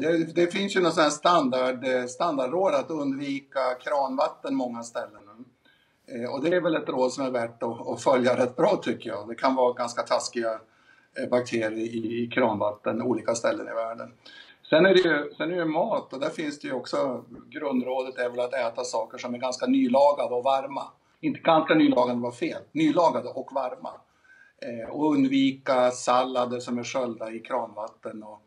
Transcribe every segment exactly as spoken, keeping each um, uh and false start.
Det, det finns ju någon sån här standard, standardråd att undvika kranvatten många ställen. Eh, och det är väl ett råd som är värt att, att följa rätt bra tycker jag. Det kan vara ganska taskiga eh, bakterier i, i kranvatten olika ställen i världen. Sen är det ju, sen är det mat och där finns det ju också, grundrådet är väl att äta saker som är ganska nylagade och varma. Inte ganska nylagade var fel, nylagade och varma. Eh, och undvika sallader som är sköljda i kranvatten och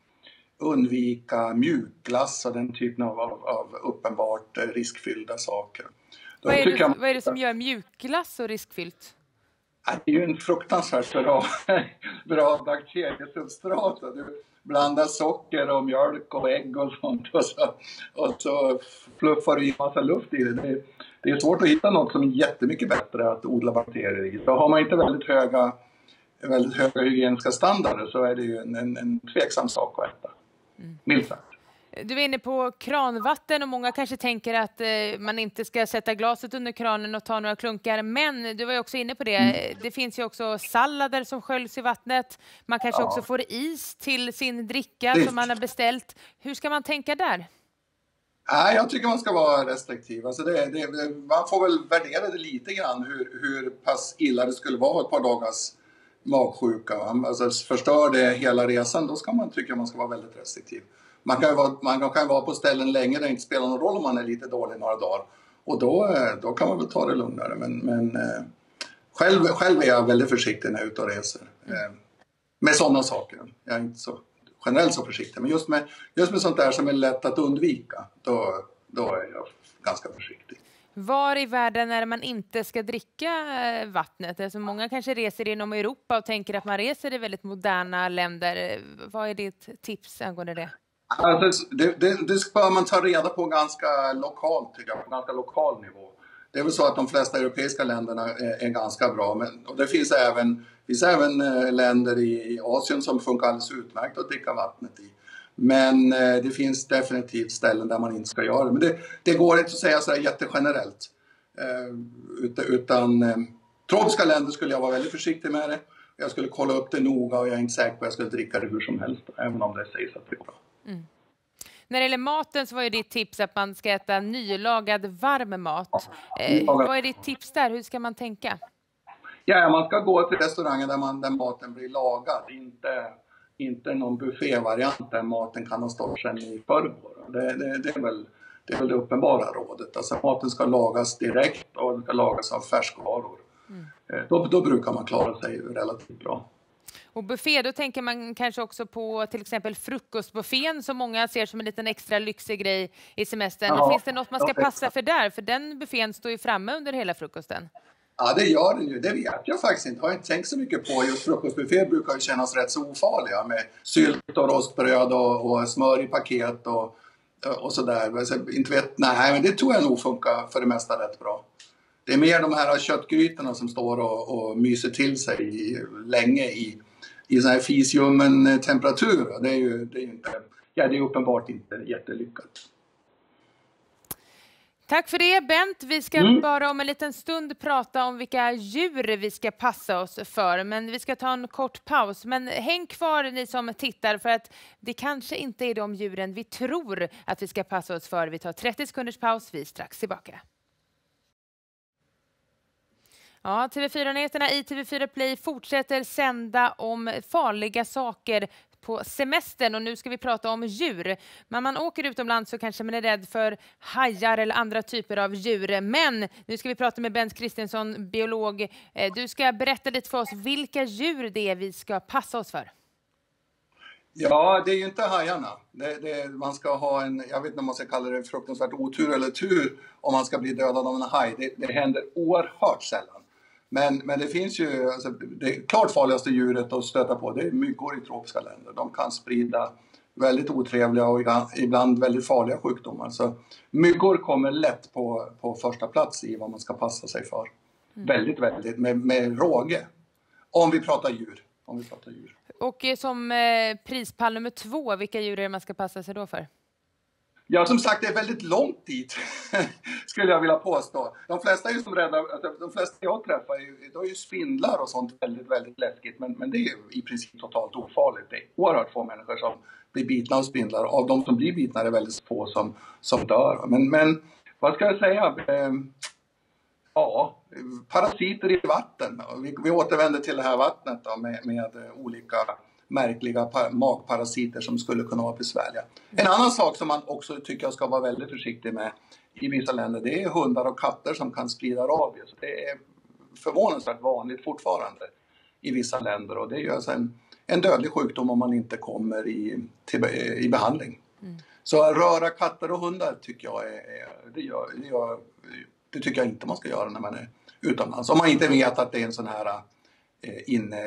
undvika mjukglass och den typen av, av, av uppenbart riskfyllda saker. Vad är, det, jag, vad är det som gör mjukglass så riskfyllt? Det är ju en fruktansvärt bra, bra bakteriesubstrat. Du blandar socker och mjölk och ägg och sånt och så, och så fluffar du i massa luft i det. Det är, det är svårt att hitta något som är jättemycket bättre att odla bakterier i. Så har man inte väldigt höga, väldigt höga hygieniska standarder så är det ju en, en, en tveksam sak att äta. Mm. Minst sagt. Du är inne på kranvatten och många kanske tänker att eh, man inte ska sätta glaset under kranen och ta några klunkar. Men du var ju också inne på det. Mm. Det finns ju också sallader som sköljs i vattnet. Man kanske ja. också får is till sin dricka det. som man har beställt. Hur ska man tänka där? Nej, jag tycker man ska vara restriktiv. Alltså det, det, man får väl värdera det lite grann hur, hur pass illa det skulle vara ett par dagars magsjuka. Alltså förstör det hela resan, då ska man tycka man ska vara väldigt restriktiv. Man kan ju vara, man kan vara på ställen länge där det inte spelar någon roll om man är lite dålig några dagar. Och då, då kan man väl ta det lugnare. Men, men eh, själv, själv är jag väldigt försiktig när jag är ute och reser. Eh, med sådana saker. Jag är inte så generellt så försiktig. Men just med, just med sånt där som är lätt att undvika, då, då är jag ganska försiktig. Var i världen är det man inte ska dricka vattnet? Alltså många kanske reser inom Europa och tänker att man reser i väldigt moderna länder. Vad är ditt tips angående det? Alltså, det, det, det ska man ta reda på ganska lokalt, tycker jag, på ganska lokal nivå. Det är väl så att de flesta europeiska länderna är, är ganska bra. Men, och det finns även, finns även äh, länder i, i Asien som funkar alldeles utmärkt att dricka vattnet i. Men äh, det finns definitivt ställen där man inte ska göra det. Men det, det går inte att säga så här jättegenerellt. Äh, utan utan äh, tropiska länder skulle jag vara väldigt försiktig med det. Jag skulle kolla upp det noga och jag är inte säker på att jag skulle dricka det hur som helst. Även om det sägs att det är bra. Mm. När det gäller maten så var ju ditt tips att man ska äta nylagad varm mat. Eh, vad är ditt tips där? Hur ska man tänka? Ja, man ska gå till restaurangen där, man, där maten blir lagad. Inte, inte någon buffévariant där maten kan ha stått sedan i förrgår. Det, det, det, är väl, det är väl det uppenbara rådet. Alltså maten ska lagas direkt och den ska lagas av färskvaror. Mm. Eh, då, då brukar man klara sig relativt bra. Och buffé, då tänker man kanske också på till exempel frukostbuffén som många ser som en liten extra lyxig grej i semestern. Ja, finns det något man ska passa för där? För den buffén står ju framme under hela frukosten. Ja, det gör den ju. Det vet jag faktiskt inte. Jag har inte tänkt så mycket på. Just frukostbuffé brukar ju kännas rätt så ofarliga med sylt och rostbröd och, och smör i paket och, och sådär. Alltså, inte vet, nej, men det tror jag nog funkar för det mesta rätt bra. Det är mer de här köttgrytorna som står och, och myser till sig i, länge i i sån här fisljummen temperatur. Det är ju det är inte, ja, det är uppenbart inte jättelyckat. Tack för det, Bent. Vi ska mm. bara om en liten stund prata om vilka djur vi ska passa oss för. Men vi ska ta en kort paus. Men häng kvar ni som tittar, för att det kanske inte är de djuren vi tror att vi ska passa oss för. Vi tar trettio sekunders paus. Vi är strax tillbaka. Ja, T V fyra-nyheterna i T V fyra Play fortsätter sända om farliga saker på semestern, och nu ska vi prata om djur. När man åker utomlands så kanske man är rädd för hajar eller andra typer av djur. Men nu ska vi prata med Bent Christensson, biolog. Du ska berätta lite för oss vilka djur det är vi ska passa oss för. Ja, det är ju inte hajarna. Det, det, man ska ha en, jag vet inte om man ska kalla det fruktansvärt otur eller tur om man ska bli dödad av en haj. Det, det händer oerhört sällan. Men, men det finns ju, alltså, det klart farligaste djuret att stöta på, det är myggor i tropiska länder. De kan sprida väldigt otrevliga och ibland väldigt farliga sjukdomar. Så myggor kommer lätt på, på första plats i vad man ska passa sig för. Mm. Väldigt, väldigt, med, med råge. Om vi pratar djur. Om vi pratar djur. Och som eh, prispall nummer två, vilka djur är det man ska passa sig då för? Ja, som sagt, det är väldigt långt dit, skulle jag vilja påstå. De flesta är ju som rädda, alltså, de flesta jag träffar, då är ju spindlar och sånt väldigt, väldigt läskigt. Men, men det är ju i princip totalt ofarligt. Det är oerhört få människor som blir bitna av spindlar. Av de som blir bitna är det väldigt få som, som dör. Men, men vad ska jag säga? Eh, ja, parasiter i vatten. Vi, vi återvänder till det här vattnet då, med, med olika märkliga magparasiter som skulle kunna vara besvärliga. En annan sak som man också tycker jag ska vara väldigt försiktig med i vissa länder, det är hundar och katter som kan sprida rabies. Det är förvånansvärt vanligt fortfarande i vissa länder, och det är alltså en, en dödlig sjukdom om man inte kommer i, till, i behandling. Mm. Så röra katter och hundar tycker jag är, är det, gör, det, gör, det tycker jag inte man ska göra när man är utomlands. Om man inte vet att det är en sån här eh,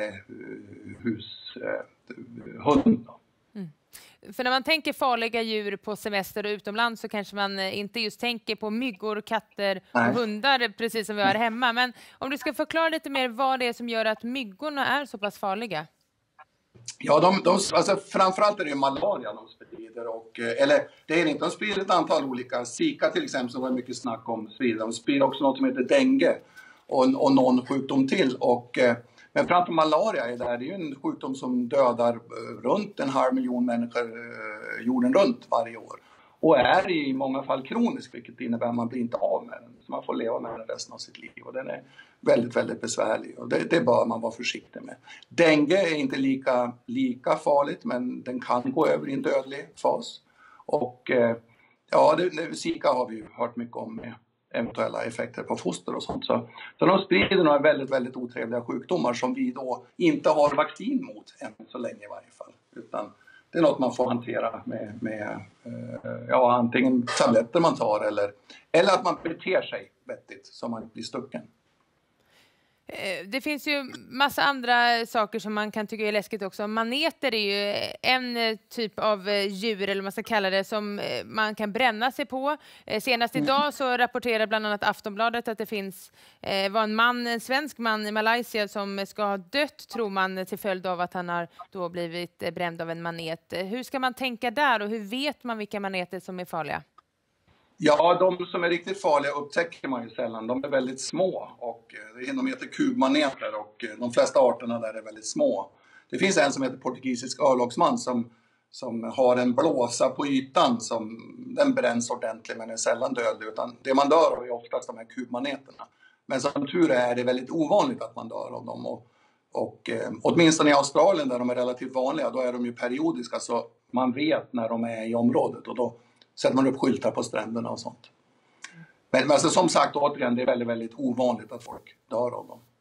innehus eh, hund. Mm. För när man tänker farliga djur på semester och utomlands så kanske man inte just tänker på myggor, katter och Nej. hundar precis som vi har hemma. Men om du ska förklara lite mer vad det är som gör att myggorna är så pass farliga? Ja, de, de, alltså framförallt är det ju malaria de sprider. Och, eller det är inte, de sprider ett antal olika. Zika till exempel, som var mycket snack om, sprider. De sprider också något som heter dengue och, och någon sjukdom till. Och, men framför malaria är det, här, det är ju en sjukdom som dödar runt en halv miljon människor jorden runt varje år. Och är i många fall kronisk, vilket innebär att man blir inte av med den. Så man får leva med den resten av sitt liv. Och den är väldigt, väldigt besvärlig. Och det, det bör man vara försiktig med. Dengue är inte lika, lika farligt, men den kan gå över i en dödlig fas. Och ja, det, Zika har vi ju hört mycket om med eventuella effekter på foster och sånt. Så, så de sprider några väldigt, väldigt otrevliga sjukdomar som vi då inte har vaccin mot än så länge i varje fall. Utan det är något man får hantera med, med ja, antingen tabletter man tar eller, eller att man beter sig vettigt så man blir stucken. Det finns ju massa andra saker som man kan tycka är läskigt också. Maneter är ju en typ av djur, eller vad man ska kalla det, som man kan bränna sig på. Senast idag så rapporterar bland annat Aftonbladet att det finns var en man, en svensk man i Malaysia som ska ha dött, tror man, till följd av att han har då blivit bränd av en manet. Hur ska man tänka där och hur vet man vilka maneter som är farliga? Ja, de som är riktigt farliga upptäcker man ju sällan. De är väldigt små och de heter kubmaneter och de flesta arterna där är väldigt små. Det finns en som heter portugisisk örlogsman som, som har en blåsa på ytan som den bränns ordentligt men är sällan dödlig. Utan det man dör av är oftast de här kubmaneterna. Men som tur är det väldigt ovanligt att man dör av dem. Och, och eh, åtminstone i Australien där de är relativt vanliga, då är de ju periodiska så man vet när de är i området och då sätter man upp skyltar på stränderna och sånt. Men, men alltså, som sagt, återigen, det är väldigt, väldigt ovanligt att folk dör av dem.